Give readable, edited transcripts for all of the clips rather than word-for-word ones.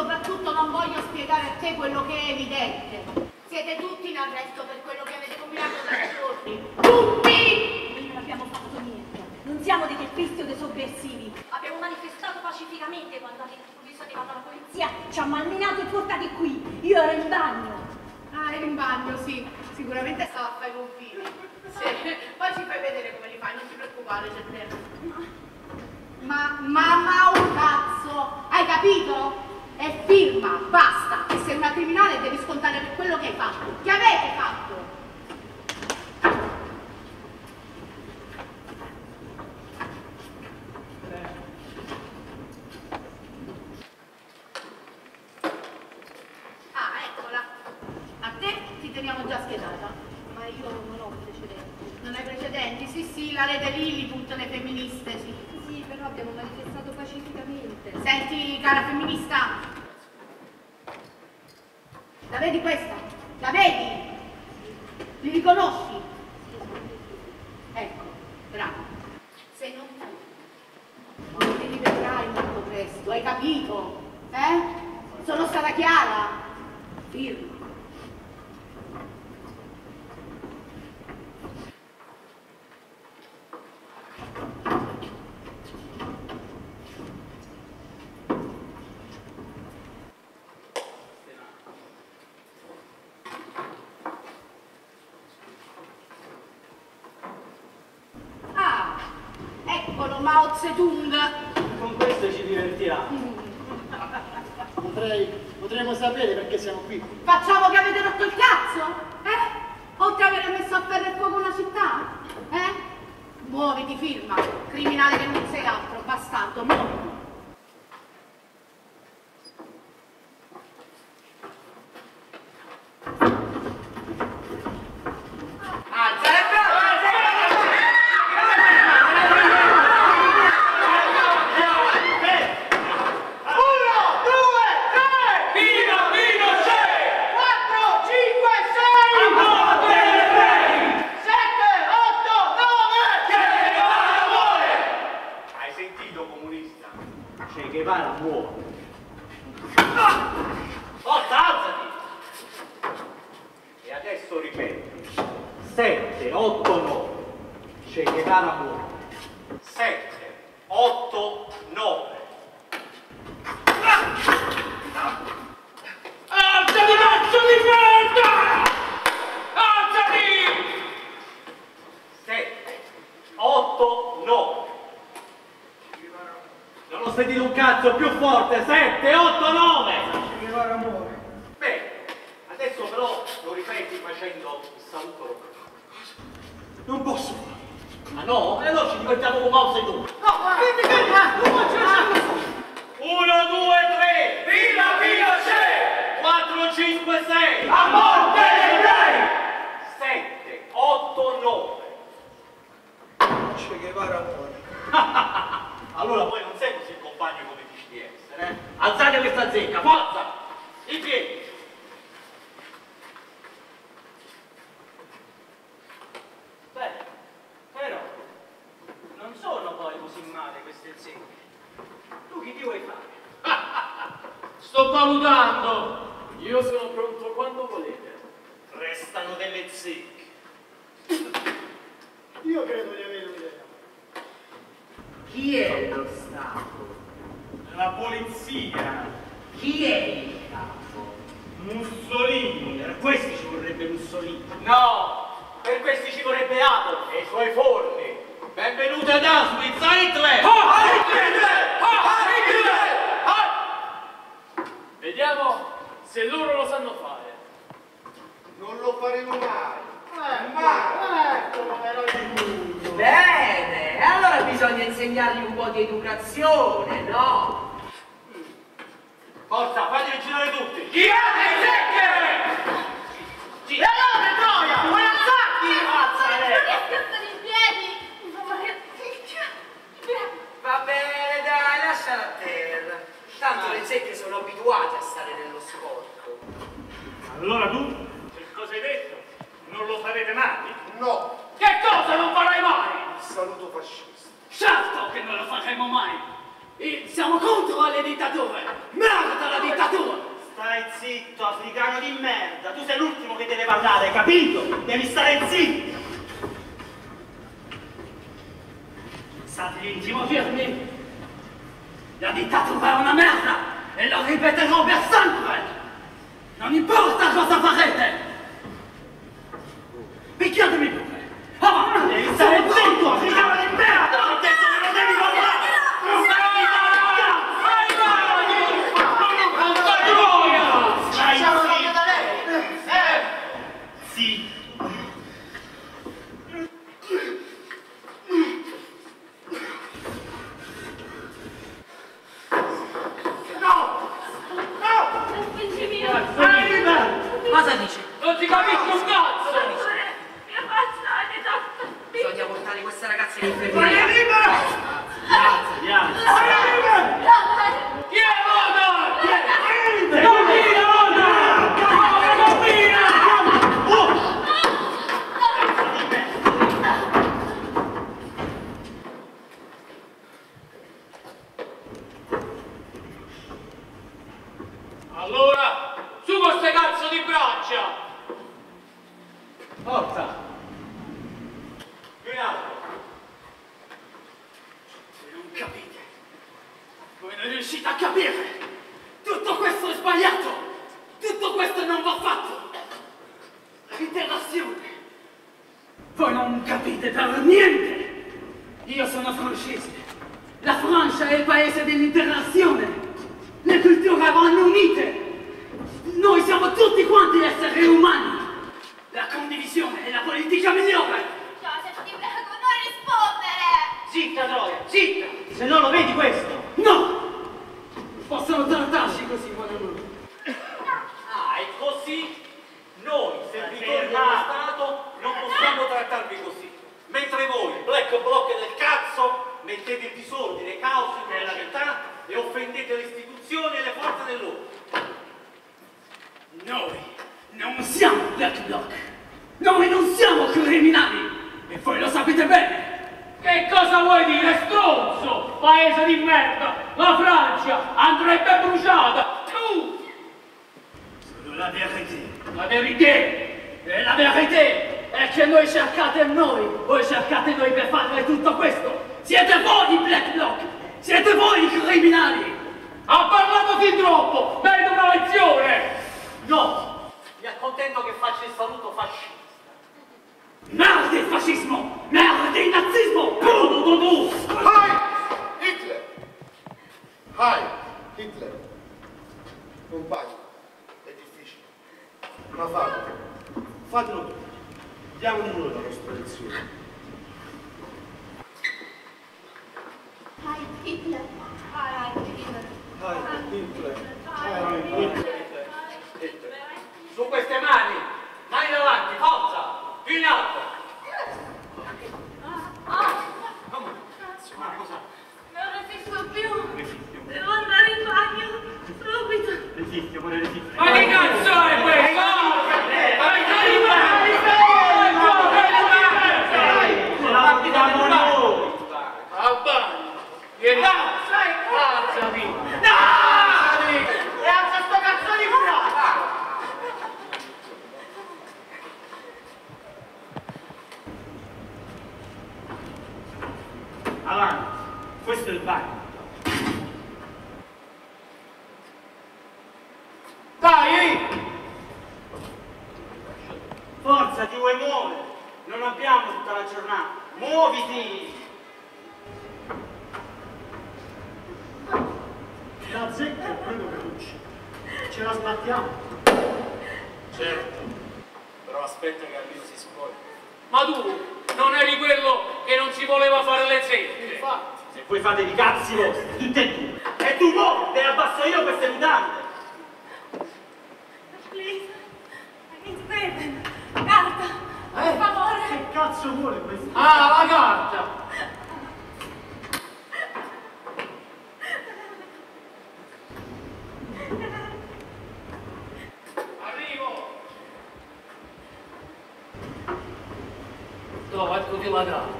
soprattutto non voglio spiegare a te quello che è evidente. Siete tutti in arresto per quello che avete combinato da giorni. Tutti! Noi non abbiamo fatto niente. Non siamo dei teppisti o dei sovversivi. Abbiamo manifestato pacificamente quando all'improvviso è arrivata la polizia, ci ha malmenato e portati qui. Io ero in bagno. Ah, eri in bagno, sì. Sicuramente stava a fare i confini. Sì. Poi ci fai vedere come li fai, non ti preoccupare, c'è tempo. Ma un cazzo! Hai capito? È firma, basta! E sei una criminale devi scontare per quello che hai fatto. Che avete fatto? Ah, eccola. A te ti teniamo già schedata. Ma io non ho precedenti. Non hai precedenti? Sì, sì, la rete Lilliput, le femministe, sì. Sì, però abbiamo manifestato pacificamente. Senti, cara femminista, la vedi questa? La vedi? Li riconosci? Ecco, bravo. Se non ti rivedrai molto presto, hai capito? Sono stata chiara? Firma. Mao Zedong. Con questo ci divertiamo. Potremmo sapere perché siamo qui. Facciamo che avete rotto il cazzo? Oltre ad aver messo a ferro e fuoco una città? Muoviti, firma. Criminale che non sei altro, bastardo, muoviti. Allora tu, che cosa hai detto? Non lo farete mai? No. Che cosa non farai mai? Il saluto fascista. Certo che non lo faremo mai! Siamo contro le dittature! Merda la dittatura! zitto, africano di merda. Tu sei l'ultimo che deve parlare, capito? Devi stare zitto. State intimo dirmi? La dittatura è una merda e lo ripeterò per sempre. Non importa cosa farete. Picchiatemi pure. Avanti, Devi stare zitto, africano di merda! Ho detto che non devi parlare! Sì. Cosa dici? Non ti capisco un cazzo! Mia faccia è troppo piccola. Bisogna portare questa ragazza in infermeria. Andiamo. Chi è Moda? Bambina, Moda! Bambina! Allora, su con ste cazzo di braccia! Forza. Più in alto. Non capite. Voi non riuscite a capire. Tutto questo è sbagliato. Tutto questo non va fatto. L'interazione. Voi non capite per niente. Io sono francese. La Francia è il paese dell'interazione. Le culture vanno unite. Noi siamo tutti quanti esseri umani. La condivisione è la politica migliore. Joseph, ti prego, non rispondere! Zitta, Troia, zitta! Se no lo vedi questo? No! Possono trattarci così, buon Ah, e così noi, servitori dello Stato, non possiamo trattarvi così. Mentre voi, black bloc del cazzo, mettete il disordine, caos nella città e offendete le istituzioni e le forze dell'ordine. Noi non siamo black bloc. Noi non siamo criminali. E voi lo sapete bene. Che cosa vuoi dire, stronzo? Paese di merda! La Francia andrebbe bruciata! Tu! Sono la verità. La verità! E la verità è che voi cercate noi per fare tutto questo. Siete voi i black bloc. Siete voi i criminali. Ha parlato fin troppo! Merita una lezione! No, mi accontento che faccia il saluto fascista. Merda il fascismo! Merda il nazismo! Heil Hitler! Heil Hitler! Compagni, è difficile, ma fatelo tutti. Diamo di noi la nostra lezione. Heil Hitler! Heil Hitler! Heil Hitler! Su queste mani davanti, forza! Più in alto! Non resisto più. Devo andare in bagno. Subito. Resiste, vuole resistere. Ma che cazzo è questo? Ce la facciamo noi! Al bagno! Vieni! Alzati! E alza sto cazzo di braccio! Avanti, questo è il bagno. Dai! Forza, ti vuoi muovere? Non abbiamo tutta la giornata. Muoviti! La zecca è quello che luce. Ce la sbattiamo. Certo, però aspetta che almeno si spogli. Ma tu non eri quello che non si voleva fare le zecche? Infatti, se voi fate i cazzi vostri, tutte e due. E tu muovi, te le abbasso io queste mutande. Please. I need pen. Carta. Per favore. Che cazzo vuole questo? Ah, la carta! Arrivo! No, eccoti la carta.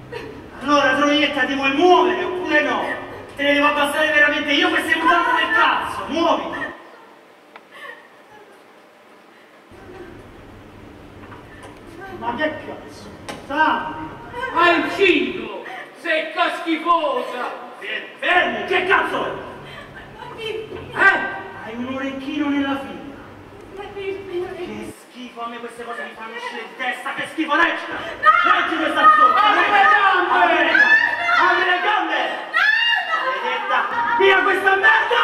Allora, Troietta, ti vuoi muovere oppure no? Te ne devo abbassare veramente io queste mutande del cazzo, muoviti! Ma che cazzo? Stammi! Hai il cinto! Secca schifosa! Fermo! Che cazzo è? Hai un orecchino nella figlia! Che schifo, a me queste cose mi fanno uscire di testa, che schifo, recita! Leggi questa zona! Apri le gambe! Apri le gambe! Maledetta! Via questa merda!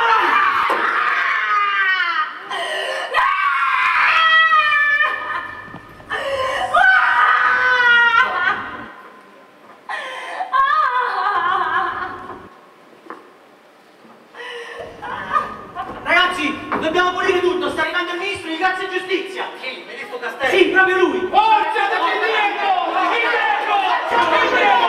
Dobbiamo pulire tutto, sta arrivando il ministro di Grazia e Giustizia! Chi? Il ministro Castelli? Sì, proprio lui! Forza, Diego! Diego!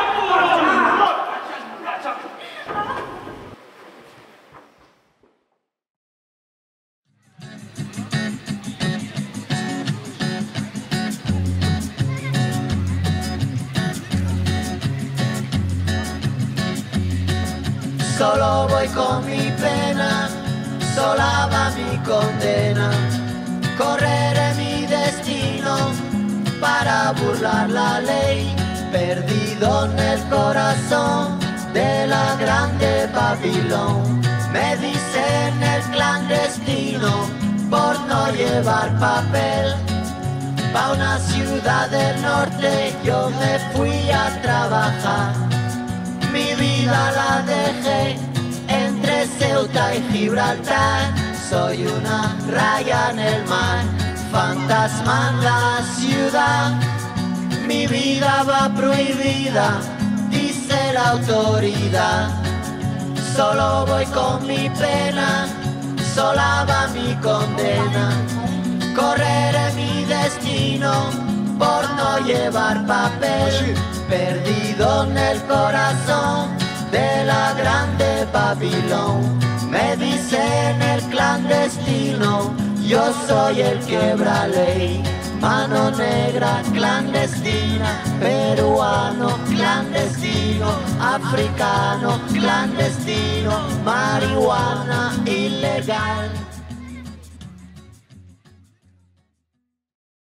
Solo voy con mi pena, sola va mi condena, correré mi destino para burlar la ley, perdido en el corazón de la grande Babilón. Me dicen el clandestino por no llevar papel, pa' una ciudad del norte yo me fui a trabajar. Mi vida la dejé entre Ceuta y Gibraltar. Soy una raya en el mar, fantasma en la ciudad. Mi vida va prohibida, dice la autoridad. Solo voy con mi pena, sola va mi condena. Correré mi destino por no llevar papel, perdido en el corazón de la grande Babilón. Me dicen el clandestino, yo soy el quebra ley. Mano negra clandestina, peruano clandestino, africano clandestino, marihuana ilegal.